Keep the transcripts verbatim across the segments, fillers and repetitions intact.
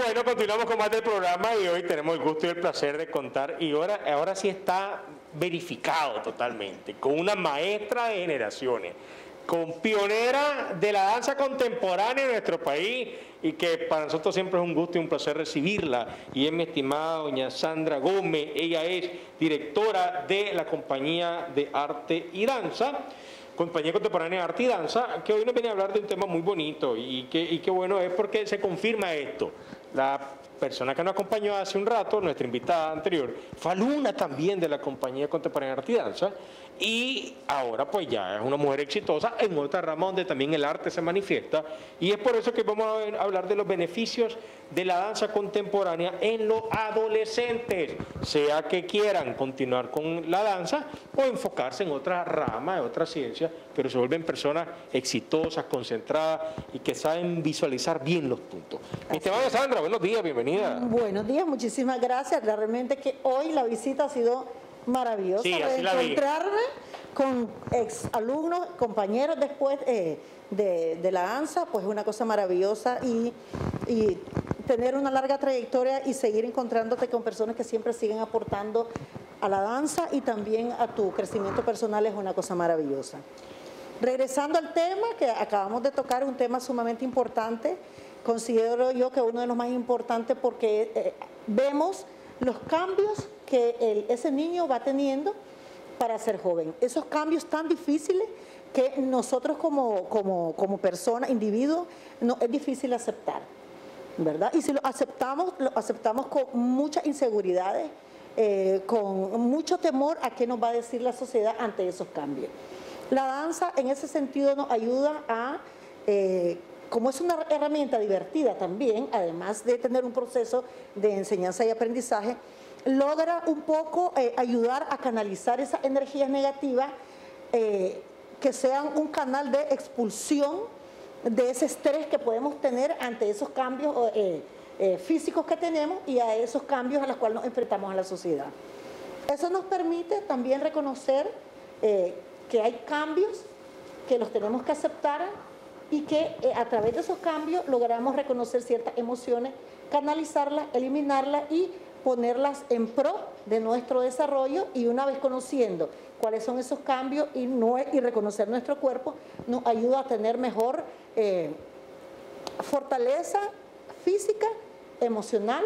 bueno, continuamos con más del programa y hoy tenemos el gusto y el placer de contar, y ahora, ahora sí está verificado totalmente, con una maestra de generaciones, con pionera de la danza contemporánea en nuestro país, y que para nosotros siempre es un gusto y un placer recibirla, y es mi estimada doña Sandra Gómez. Ella es directora de la Compañía de Arte y Danza, Compañía Contemporánea de Arte y Danza, que hoy nos viene a hablar de un tema muy bonito, y que, y que bueno es porque se confirma esto. La persona que nos acompañó hace un rato, nuestra invitada anterior, fue alumna también de la Compañía Contemporánea de Arte y Danza, y ahora pues ya es una mujer exitosa en otra rama donde también el arte se manifiesta, y es por eso que vamos a hablar de los beneficios de la danza contemporánea en los adolescentes, sea que quieran continuar con la danza o enfocarse en otra rama, en otra ciencia, pero se vuelven personas exitosas, concentradas y que saben visualizar bien los puntos. Mi estimada Sandra, buenos días, bienvenida. Buenos días, muchísimas gracias. Realmente que hoy la visita ha sido maravillosa. Sí, así la vi. Encontrarme con ex alumnos, compañeros después eh, de, de la danza, pues es una cosa maravillosa, y, y tener una larga trayectoria y seguir encontrándote con personas que siempre siguen aportando a la danza y también a tu crecimiento personal es una cosa maravillosa. Regresando al tema que acabamos de tocar, un tema sumamente importante, considero yo que uno de los más importantes porque eh, vemos los cambios que el, ese niño va teniendo para ser joven. Esos cambios tan difíciles que nosotros como, como, como persona, individuo, no, es difícil aceptar, ¿verdad? Y si lo aceptamos, lo aceptamos con muchas inseguridades, eh, con mucho temor a qué nos va a decir la sociedad ante esos cambios. La danza en ese sentido nos ayuda a, eh, como es una herramienta divertida también, además de tener un proceso de enseñanza y aprendizaje, logra un poco eh, ayudar a canalizar esas energías negativas, eh, que sean un canal de expulsión de ese estrés que podemos tener ante esos cambios eh, eh, físicos que tenemos y a esos cambios a los cuales nos enfrentamos en la sociedad. Eso nos permite también reconocer eh, que hay cambios que los tenemos que aceptar y que eh, a través de esos cambios logramos reconocer ciertas emociones, canalizarlas, eliminarlas y ponerlas en pro de nuestro desarrollo, y una vez conociendo cuáles son esos cambios y, no, y reconocer nuestro cuerpo, nos ayuda a tener mejor eh, fortaleza física, emocional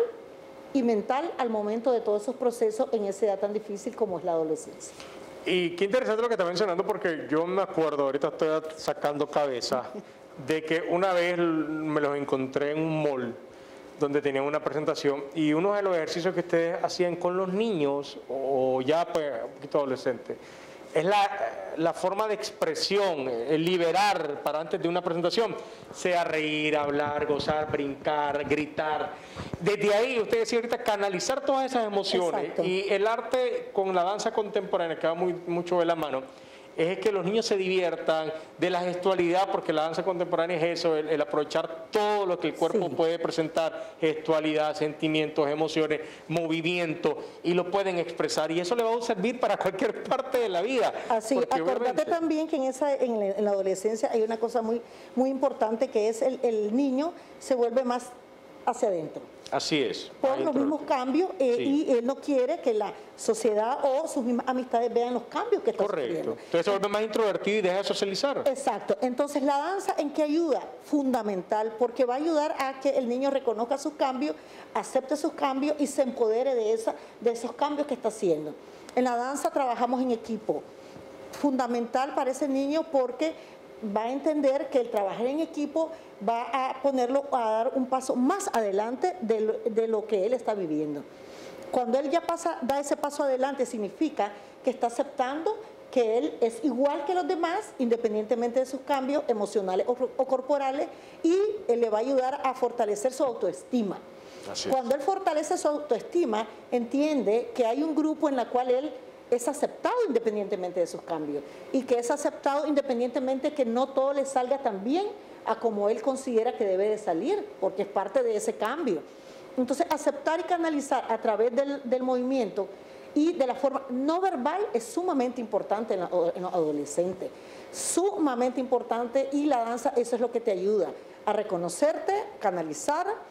y mental al momento de todos esos procesos en esa edad tan difícil como es la adolescencia. Y qué interesante lo que está mencionando, porque yo me acuerdo, ahorita estoy sacando cabeza, de que una vez me los encontré en un mall donde tenían una presentación, y uno de los ejercicios que ustedes hacían con los niños, o ya pues, un poquito adolescentes, es la, la forma de expresión, el liberar para antes de una presentación, sea reír, hablar, gozar, brincar, gritar. Desde ahí, usted decía ahorita, canalizar todas esas emociones. Exacto. Y el arte con la danza contemporánea, que va muy, mucho de la mano, es que los niños se diviertan, de la gestualidad, porque la danza contemporánea es eso, el, el aprovechar todo lo que el cuerpo sí. puede presentar, gestualidad, sentimientos, emociones, movimiento, y lo pueden expresar, y eso le va a servir para cualquier parte de la vida. Así, acordate obviamente... también que en, esa, en, la, en la adolescencia hay una cosa muy, muy importante, que es el, el niño se vuelve más hacia adentro. Así es. Por los mismos cambios, eh, sí. y él no quiere que la sociedad o sus mismas amistades vean los cambios que está Correcto. sufriendo. Entonces se vuelve más introvertido y deja de socializar. Exacto. Entonces la danza, ¿en qué ayuda? Fundamental, porque va a ayudar a que el niño reconozca sus cambios, acepte sus cambios y se empodere de, esa, de esos cambios que está haciendo. En la danza trabajamos en equipo. Fundamental para ese niño, porque va a entender que el trabajar en equipo va a ponerlo a dar un paso más adelante de lo, de lo que él está viviendo. Cuando él ya pasa, da ese paso adelante, significa que está aceptando que él es igual que los demás, independientemente de sus cambios emocionales o, o corporales, y él le va a ayudar a fortalecer su autoestima. Así es. Cuando él fortalece su autoestima, entiende que hay un grupo en el cual él es aceptado independientemente de sus cambios, y que es aceptado independientemente que no todo le salga tan bien a como él considera que debe de salir, porque es parte de ese cambio. Entonces, aceptar y canalizar a través del, del movimiento y de la forma no verbal es sumamente importante en, la, en los adolescentes, sumamente importante, y la danza eso es lo que te ayuda a reconocerte, canalizar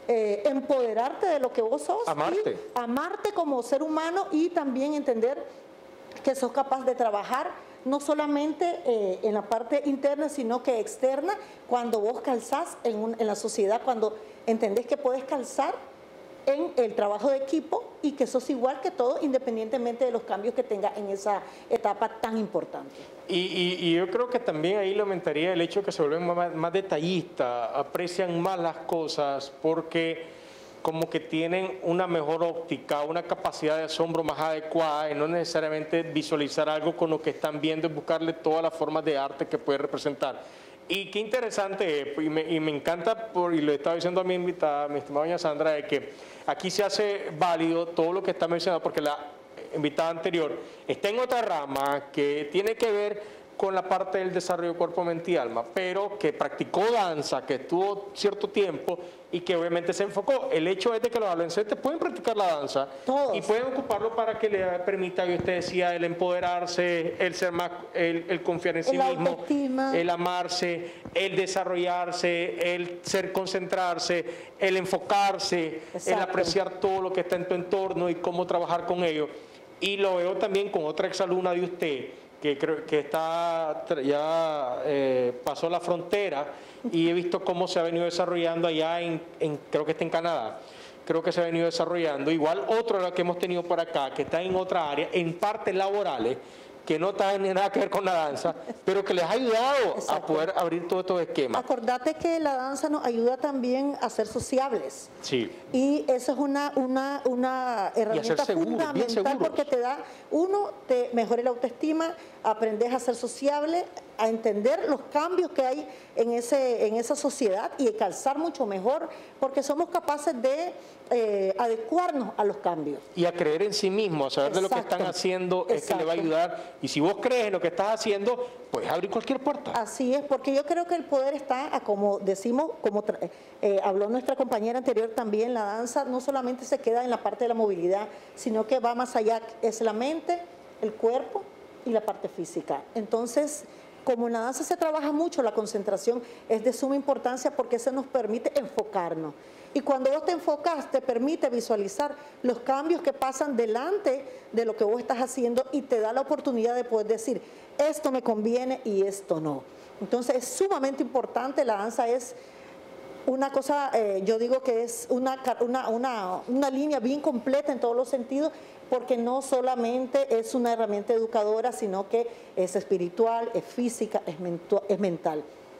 eh, empoderarte de lo que vos sos. Amarte. Y amarte como ser humano y también entender que sos capaz de trabajar no solamente eh, en la parte interna, sino que externa, cuando vos calzás en, un, en la sociedad, cuando entendés que puedes calzar en el trabajo de equipo y que sos igual que todo, independientemente de los cambios que tenga en esa etapa tan importante. Y, y, y yo creo que también ahí le aumentaría el hecho de que se vuelven más, más detallistas, aprecian más las cosas, porque como que tienen una mejor óptica, una capacidad de asombro más adecuada y no necesariamente visualizar algo con lo que están viendo y buscarle todas las formas de arte que puede representar. Y qué interesante, y me, y me encanta, por, y lo estaba diciendo a mi invitada, mi estimada doña Sandra, de que aquí se hace válido todo lo que está mencionado, porque la invitada anterior está en otra rama que tiene que ver con la parte del desarrollo de cuerpo, mente y alma, pero que practicó danza, que estuvo cierto tiempo y que obviamente se enfocó. El hecho es de que los adolescentes pueden practicar la danza Todos. y pueden ocuparlo para que le permita, y usted decía, el empoderarse, el ser más, el, el confiar en sí El mismo, autoestima. el amarse, el desarrollarse, el ser concentrarse, el enfocarse, el Exacto. apreciar todo lo que está en tu entorno y cómo trabajar con ello. Y lo veo también con otra exalumna de usted, que creo que está ya eh, pasó la frontera, y he visto cómo se ha venido desarrollando allá en, en creo que está en Canadá, creo que se ha venido desarrollando. Igual otro de los que hemos tenido por acá, que está en otra área, en partes laborales, que no tienen nada que ver con la danza, pero que les ha ayudado Exacto. a poder abrir todos estos esquemas. Acordate que la danza nos ayuda también a ser sociables. Sí. Y eso es una, una, una herramienta seguros, bien fundamental seguros. porque te da, uno, te mejora la autoestima, aprendes a ser sociable, a entender los cambios que hay en, ese, en esa sociedad y de calzar mucho mejor, porque somos capaces de eh, adecuarnos a los cambios. Y a creer en sí mismo, a saber de lo que Exacto. están haciendo es que le va a Exacto. ayudar. Y si vos crees en lo que estás haciendo, puedes abrir cualquier puerta. Así es, porque yo creo que el poder está, a como decimos, como eh, habló nuestra compañera anterior también, la danza no solamente se queda en la parte de la movilidad, sino que va más allá, es la mente, el cuerpo y la parte física. Entonces, como en la danza se trabaja mucho, la concentración es de suma importancia porque eso nos permite enfocarnos. Y cuando vos te enfocas, te permite visualizar los cambios que pasan delante de lo que vos estás haciendo y te da la oportunidad de poder decir, esto me conviene y esto no. Entonces es sumamente importante, la danza es una cosa, eh, yo digo que es una, una, una, una línea bien completa en todos los sentidos, porque no solamente es una herramienta educadora, sino que es espiritual, es física, es, mentu- es mental.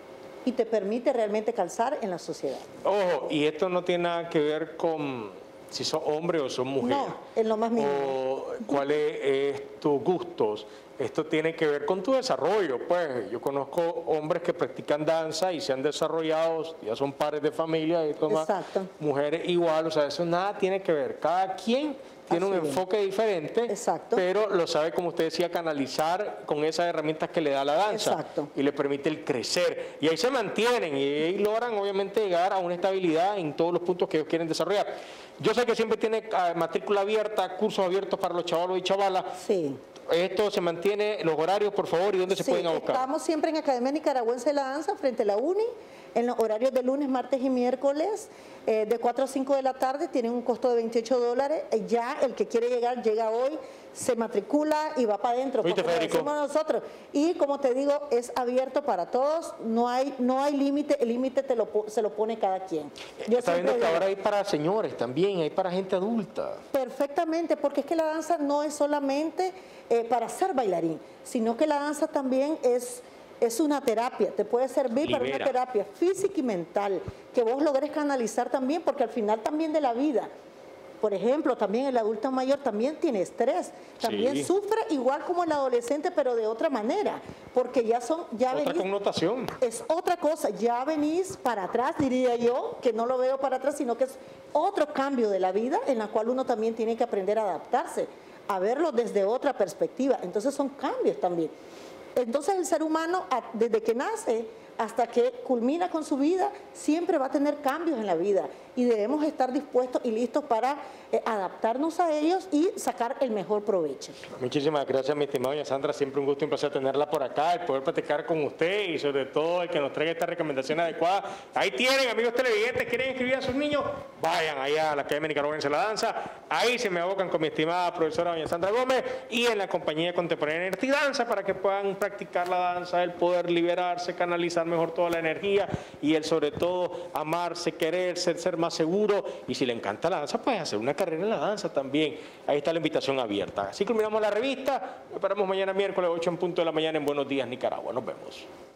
Y te permite realmente calzar en la sociedad. Ojo, y esto no tiene nada que ver con si sos hombre o sos mujer. No, en lo más mínimo. O cuáles es tus gustos. Esto tiene que ver con tu desarrollo. Pues yo conozco hombres que practican danza y se han desarrollado, ya son padres de familia y todo más. Exacto. Mujeres igual, o sea, eso nada tiene que ver. Cada quien tiene Así un es. enfoque diferente, Exacto. pero lo sabe, como usted decía, canalizar con esas herramientas que le da la danza. Exacto. Y le permite el crecer. Y ahí se mantienen y ahí logran obviamente llegar a una estabilidad en todos los puntos que ellos quieren desarrollar. Yo sé que siempre tiene uh, matrícula abierta, cursos abiertos para los chavalos y chavalas. Sí. Esto se mantiene, los horarios, por favor, y dónde se Sí, pueden buscar. estamos siempre en Academia Nicaragüense de la Danza, frente a la UNI, en los horarios de lunes, martes y miércoles, eh, de cuatro a cinco de la tarde, tienen un costo de veintiocho dólares. Eh, ya el que quiere llegar, llega hoy, se matricula y va para adentro, ¿Oíste, como lo Federico? decimos nosotros. Y como te digo, es abierto para todos, no hay, no hay límite, el límite te lo, po- se lo pone cada quien. Yo Está siempre viendo que digo, ahora hay para señores también, hay para gente adulta. perfectamente, porque es que la danza no es solamente eh, para ser bailarín, sino que la danza también es, es una terapia, te puede servir para una Libera. terapia física y mental, que vos logres canalizar también, porque al final también de la vida, por ejemplo, también el adulto mayor también tiene estrés, también Sí. sufre igual como el adolescente, pero de otra manera, porque ya son, ya Otra venís, connotación. es otra cosa, ya venís para atrás, diría yo, que no lo veo para atrás, sino que es otro cambio de la vida en la cual uno también tiene que aprender a adaptarse, a verlo desde otra perspectiva. Entonces son cambios también. Entonces el ser humano, a- desde que nace hasta que culmina con su vida, siempre va a tener cambios en la vida y debemos estar dispuestos y listos para eh, adaptarnos a ellos y sacar el mejor provecho. Muchísimas gracias, mi estimada doña Sandra. Siempre un gusto y un placer tenerla por acá, el poder platicar con usted y sobre todo el que nos traiga esta recomendación adecuada. Ahí tienen, amigos televidentes, quieren inscribir a sus niños, vayan allá a la Academia Nicaragüense de la Danza. Ahí se me abocan con mi estimada profesora doña Sandra Gómez y en la Compañía Contemporánea de Danza para que puedan practicar la danza, el poder liberarse, canalizar mejor toda la energía y el sobre todo amarse, quererse, ser más seguro. Y si le encanta la danza, pues hacer una carrera en la danza también. Ahí está la invitación abierta. Así culminamos la revista. Nos esperamos mañana miércoles ocho en punto de la mañana en Buenos Días Nicaragua. Nos vemos.